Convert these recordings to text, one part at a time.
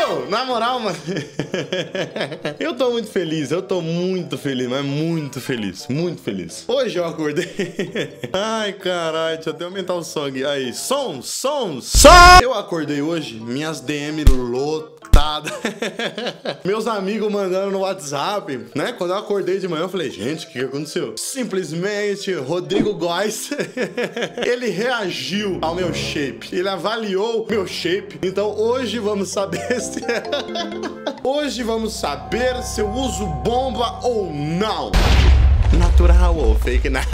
Ô, na moral, mano. Eu tô muito feliz, mas muito feliz, muito feliz. Hoje eu acordei. Ai, caralho, deixa eu até aumentar o som aqui. Aí, som! Eu acordei hoje, minhas DM lotadas. Meus amigos mandando no WhatsApp, né? Quando eu acordei de manhã, eu falei, gente, o que aconteceu? Simplesmente, Rodrigo Góes, ele reagiu ao meu shape. Ele avaliou meu shape. Então hoje vamos saber se... Hoje vamos saber se eu uso bomba ou não. Natural ou fake nut?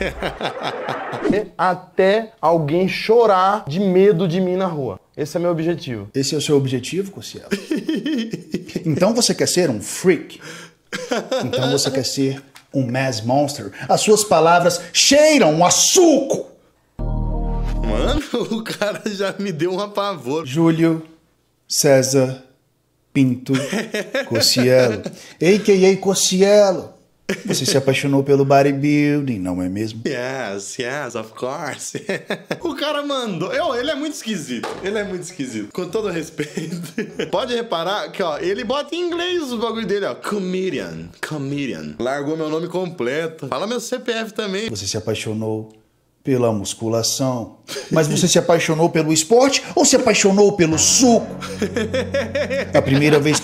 Até alguém chorar de medo de mim na rua. Esse é meu objetivo. Esse é o seu objetivo, Cossielo? Então você quer ser um freak? Então você quer ser um mass monster? As suas palavras cheiram a suco! Mano, o cara já me deu um apavoro. Júlio César Pinto Cossielo, a.k.a. Cossielo. Você se apaixonou pelo bodybuilding, não é mesmo? Yes, of course. O cara mandou. Ele é muito esquisito. Com todo respeito. Pode reparar que, ó, ele bota em inglês o bagulho dele, ó. Comedian. Largou meu nome completo. Fala meu CPF também. Você se apaixonou pela musculação. Mas você se apaixonou pelo esporte ou se apaixonou pelo suco? A primeira vez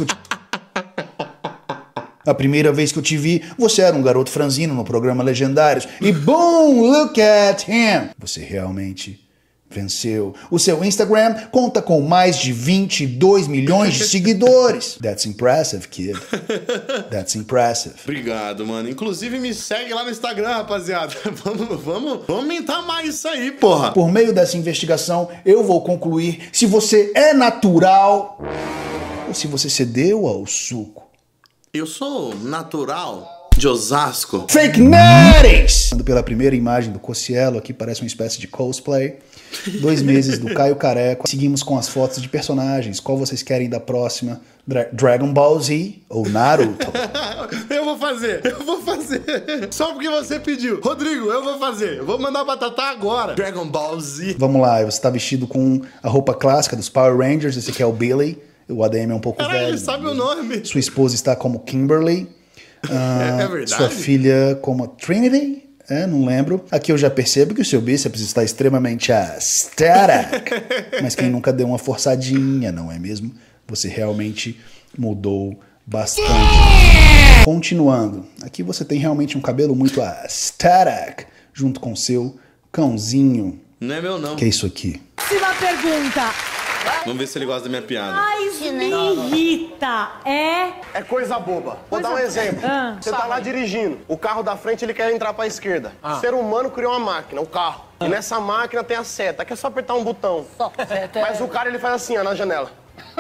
que eu te vi, você era um garoto franzino no programa Legendários. E boom, look at him! Você realmente venceu. O seu Instagram conta com mais de 22 milhões de seguidores. That's impressive, kid. That's impressive. Obrigado, mano. Inclusive, me segue lá no Instagram, rapaziada. Vamos aumentar mais isso aí, porra. Por meio dessa investigação, eu vou concluir se você é natural ou se você cedeu ao suco. Eu sou natural de Osasco. Fake News! Pela primeira imagem do Cossielo, aqui parece uma espécie de cosplay. 2 meses do Caio Careca. Seguimos com as fotos de personagens. Qual vocês querem da próxima? Dragon Ball Z ou Naruto? Eu vou fazer. Só porque você pediu. Rodrigo, eu vou fazer. Eu vou mandar pra Tatá agora. Dragon Ball Z. Vamos lá, você tá vestido com a roupa clássica dos Power Rangers. Esse aqui é o Billy. O ADM é um pouco velho. Ele sabe o nome. Sua esposa está como Kimberly. É verdade? Sua filha como Trinity. Não lembro. Aqui eu já percebo que o seu bíceps está extremamente aesthetic. Mas quem nunca deu uma forçadinha, não é mesmo? Você realmente mudou bastante. Continuando. Aqui você tem realmente um cabelo muito aesthetic. Junto com seu cãozinho. Não é meu, não. Que é isso aqui? Próxima pergunta. Vamos ver se ele gosta da minha piada. Mas me irrita. É coisa boba. Vou dar um exemplo. Você tá lá dirigindo. O carro da frente, ele quer entrar pra esquerda. O ser humano criou uma máquina, o carro. E nessa máquina tem a seta. Aqui é só apertar um botão. Mas o cara, ele faz assim, ó, na janela.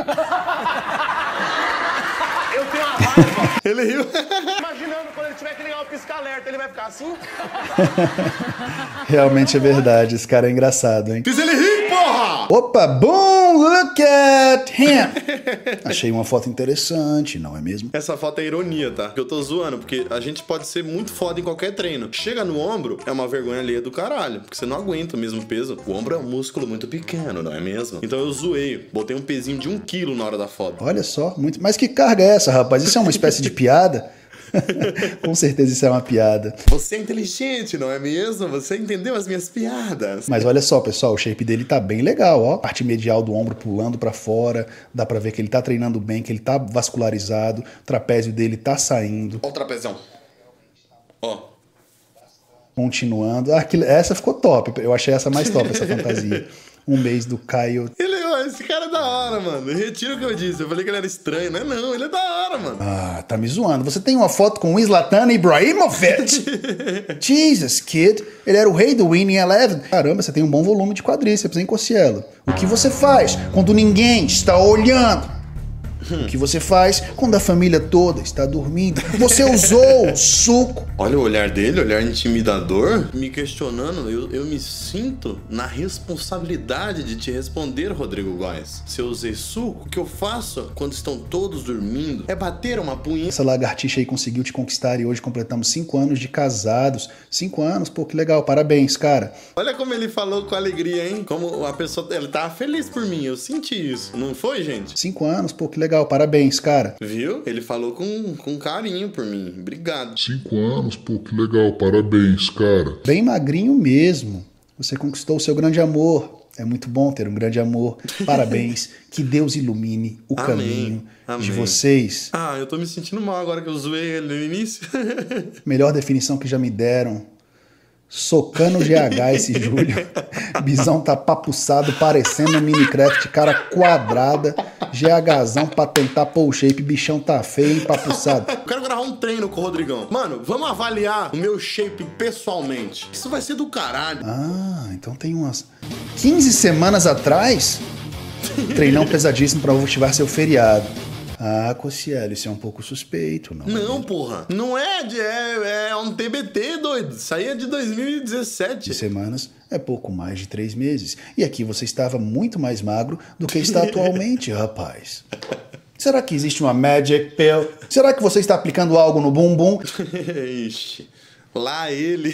Eu tenho uma raiva. Ele riu. Imaginando quando ele tiver que ligar o pisca-alerta, ele vai ficar assim? Realmente é verdade. Esse cara é engraçado, hein? Fiz ele rir, porra! Opa, boom, look at him! Achei uma foto interessante, não é mesmo? Essa foto é ironia, tá? Eu tô zoando, porque a gente pode ser muito foda em qualquer treino. Chega no ombro, é uma vergonha alheia do caralho, porque você não aguenta o mesmo peso. O ombro é um músculo muito pequeno, não é mesmo? Então eu zoei, botei um pezinho de 1 quilo na hora da foto. Olha só, muito... Mas que carga é essa, rapaz? Isso é uma espécie de piada? Com certeza isso é uma piada. Você é inteligente, não é mesmo? Você entendeu as minhas piadas. Mas olha só, pessoal, o shape dele tá bem legal, ó. Parte medial do ombro pulando pra fora. Dá pra ver que ele tá treinando bem, que ele tá vascularizado. O trapézio dele tá saindo. Ó o trapezão. Ó. Continuando. Essa ficou top. Eu achei essa mais top, essa fantasia. Um mês do Caio. Esse cara é da hora, mano. Retira o que eu disse. Eu falei que ele era estranho, né? Não, ele é da hora, mano. Ah, tá me zoando. Você tem uma foto com o Zlatan Ibrahimovic. Jesus, kid. Ele era o rei do Winning Eleven. Caramba, você tem um bom volume de quadríceps, hein, Cossielo? O que você faz quando ninguém está olhando? O que você faz quando a família toda está dormindo? Você usou o suco. Olha o olhar dele, olhar intimidador, me questionando. Eu me sinto na responsabilidade de te responder, Rodrigo Góes. Se eu usei suco, o que eu faço quando estão todos dormindo é bater uma punheta. Essa lagartixa aí conseguiu te conquistar e hoje completamos 5 anos de casados. 5 anos, pô, que legal, parabéns, cara. Olha como ele falou com alegria, hein? Como a pessoa, ele tava feliz por mim, eu senti isso. Não foi, gente? 5 anos, pô, que legal, parabéns, cara. Viu? Ele falou com carinho por mim. Obrigado. 5 anos, pô, que legal, parabéns, cara. Bem magrinho mesmo. Você conquistou o seu grande amor. É muito bom ter um grande amor. Parabéns. Que Deus ilumine o caminho de vocês. Ah, eu tô me sentindo mal agora que eu zoei ele no início. Melhor definição que já me deram. Socando GH esse Júlio. Bisão tá papuçado, parecendo um Minecraft, cara quadrada. GHzão pra tentar pôr o shape. Bichão tá feio, empapuçado. Eu quero gravar um treino com o Rodrigão. Mano, vamos avaliar o meu shape pessoalmente. Isso vai ser do caralho. Ah, então tem umas 15 semanas atrás. Treinão pesadíssimo pra motivar seu feriado. Ah, Cossiello, isso é um pouco suspeito, não? Não, porra. Não é um TBT, doido. Isso aí é de 2017. 15 semanas é pouco mais de 3 meses. E aqui você estava muito mais magro do que está atualmente, rapaz. Será que existe uma Magic Pill? Será que você está aplicando algo no bumbum? Ixi. Lá ele.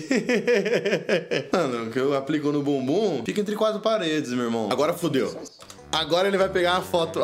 Mano, o que eu aplico no bumbum fica entre 4 paredes, meu irmão. Agora fudeu. Agora ele vai pegar a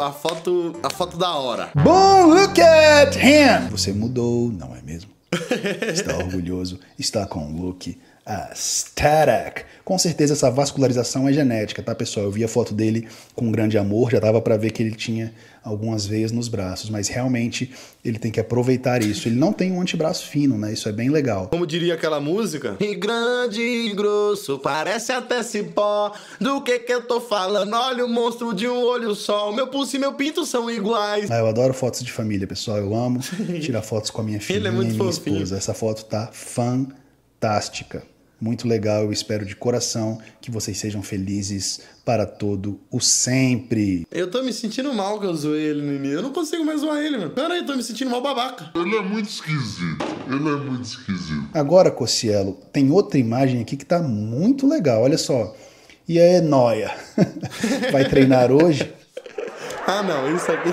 foto da hora. Boom, look at him! Você mudou, não é mesmo? Está orgulhoso, está com um look aesthetic. Com certeza essa vascularização é genética, tá, pessoal? Eu vi a foto dele com um grande amor, já dava pra ver que ele tinha algumas veias nos braços, mas realmente ele tem que aproveitar isso. Ele não tem um antebraço fino, né? Isso é bem legal. Como diria aquela música? E grande e grosso, parece até cipó. Do que eu tô falando? Olha o monstro de um olho só. O meu pulso e meu pinto são iguais. Ah, eu adoro fotos de família, pessoal. Eu amo tirar fotos com a minha filha Ele é muito e minha fofinho. esposa. Essa foto tá fantástica. Muito legal, eu espero de coração que vocês sejam felizes para todo o sempre. Eu tô me sentindo mal que eu zoei ele no início. Eu não consigo mais zoar ele, mano. Pera aí, tô me sentindo mal babaca. Ele é muito esquisito. Ele é muito esquisito. Agora, Cossiello, tem outra imagem aqui que tá muito legal, olha só. E aí, nóia? Vai treinar hoje? Ah, não, isso aqui...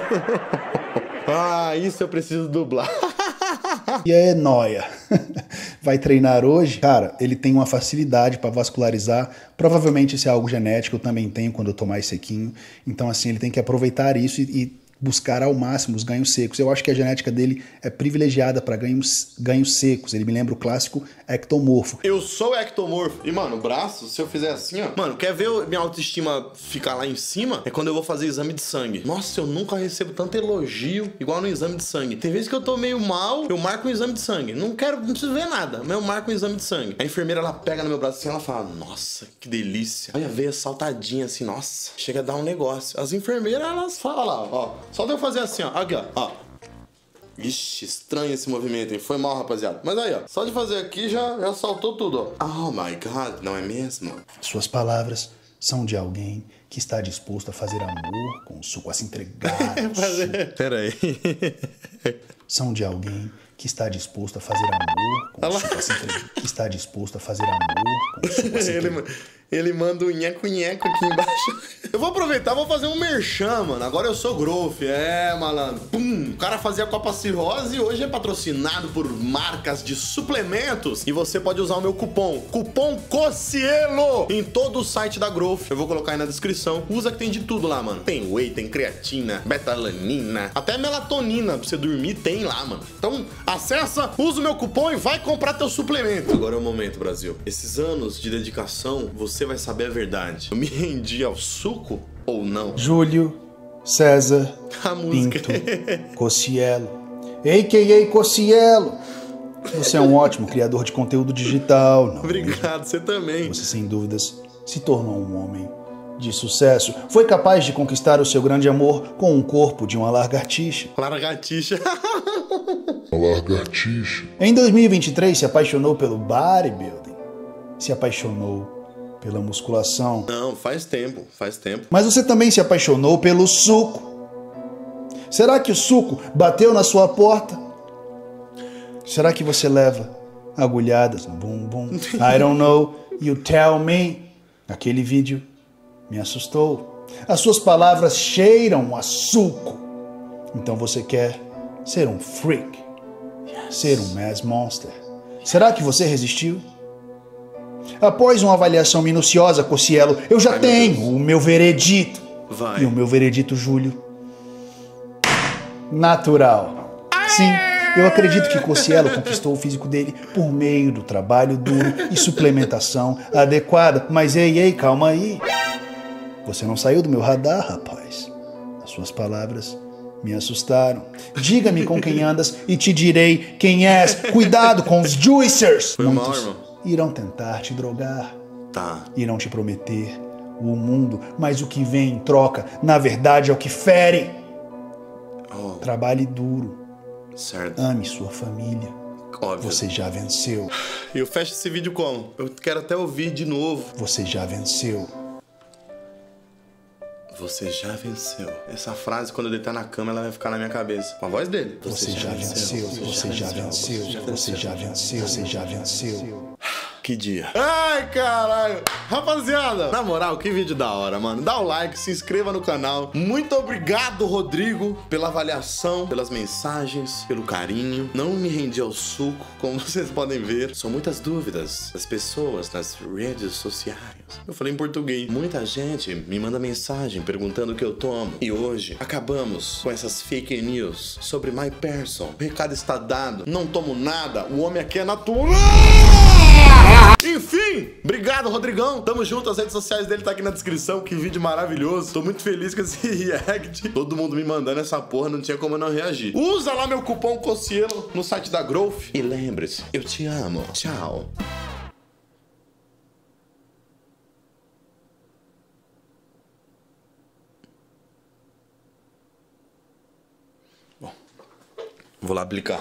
Ah, isso eu preciso dublar. E aí, nóia? Vai treinar hoje? Cara, ele tem uma facilidade para vascularizar. Provavelmente isso é algo genético, eu também tenho quando eu tô mais sequinho. Então, assim, ele tem que aproveitar isso e buscar ao máximo os ganhos secos. Eu acho que a genética dele é privilegiada para ganhos secos. Ele me lembra o clássico ectomorfo. Eu sou ectomorfo. E, mano, o braço, se eu fizer assim, ó... Mano, quer ver minha autoestima ficar lá em cima? É quando eu vou fazer exame de sangue. Nossa, eu nunca recebo tanto elogio igual no exame de sangue. Tem vezes que eu tô meio mal, eu marco um exame de sangue. Não preciso ver nada, mas eu marco um exame de sangue. A enfermeira, ela pega no meu braço assim, ela fala, nossa, que delícia. Olha a veia saltadinha assim, nossa, chega a dar um negócio. As enfermeiras, elas falam lá, ó. Só de eu fazer assim, ó. Aqui, ó. Ixi, estranho esse movimento, hein? Foi mal, rapaziada. Mas aí, ó. Só de fazer aqui já saltou tudo, ó. Oh my God, não é mesmo? Suas palavras são de alguém que está disposto a fazer amor com o suco, a se entregar. Pera aí. São de alguém que está disposto a fazer amor com o suco, a se entregar. Que está disposto a fazer amor com o suco, a se entregar. Ele manda um nheco-nheco aqui embaixo. Eu vou aproveitar, vou fazer um merchan, mano. Agora eu sou Growth, malandro. Pum! O cara fazia Copa Cirrose e hoje é patrocinado por marcas de suplementos. E você pode usar o meu cupom Cossiello, em todo o site da Growth. Eu vou colocar aí na descrição. Usa que tem de tudo lá, mano. Tem whey, tem creatina, betalanina, até melatonina pra você dormir tem lá, mano. Então, acessa, usa o meu cupom e vai comprar teu suplemento. Agora é o momento, Brasil. Esses anos de dedicação, você vai saber a verdade. Eu me rendi ao suco ou não? Júlio César A música. Pinto Cossiello, a.k.a. Cossiello. Você é um ótimo criador de conteúdo digital, não? Obrigado, você também. Você, sem dúvidas, se tornou um homem de sucesso. Foi capaz de conquistar o seu grande amor com um corpo de uma lagartixa. Lagartixa. Lagartixa. Em 2023, se apaixonou pelo bodybuilding. Se apaixonou pela musculação. Não, faz tempo. Mas você também se apaixonou pelo suco. Será que o suco bateu na sua porta? Será que você leva agulhadas no bumbum? I don't know, you tell me. Aquele vídeo me assustou. As suas palavras cheiram a suco. Então você quer ser um freak, ser um mass monster. Será que você resistiu? Após uma avaliação minuciosa, Cossielo, eu já tenho o meu veredito. Vai. E o meu veredito, Júlio, natural. Sim, eu acredito que Cossielo conquistou o físico dele por meio do trabalho duro e suplementação adequada. Mas ei, calma aí. Você não saiu do meu radar, rapaz. As suas palavras me assustaram. Diga-me com quem andas e te direi quem és. Cuidado com os juicers. Foi mal, Muitos irmão. irão tentar te drogar. Tá. Irão te prometer o mundo, mas o que vem em troca, na verdade, é o que fere. Oh, Trabalhe duro. certo. Ame sua família. Óbvio. Você já venceu. E eu fecho esse vídeo como? Eu quero até ouvir de novo. Você já venceu. Você já venceu. Essa frase, quando eu deitar na cama, ela vai ficar na minha cabeça. Com a voz dele. Você já venceu. Você já venceu. Você já venceu. Você já venceu. Que dia. Ai, caralho. Rapaziada, na moral, que vídeo da hora, mano. Dá o like, se inscreva no canal. Muito obrigado, Rodrigo, pela avaliação, pelas mensagens, pelo carinho. Não me rendi ao suco, como vocês podem ver. São muitas dúvidas das pessoas nas redes sociais. Eu falei em português. Muita gente me manda mensagem perguntando o que eu tomo. E hoje, acabamos com essas fake news sobre my person. O recado está dado. Não tomo nada. O homem aqui é natural. Enfim, obrigado, Rodrigão. Tamo junto, as redes sociais dele tá aqui na descrição. Que vídeo maravilhoso. Tô muito feliz com esse react. Todo mundo me mandando essa porra, não tinha como eu não reagir. Usa lá meu cupom Cossielo no site da Growth. E lembre-se, eu te amo. Tchau. Bom, vou lá aplicar.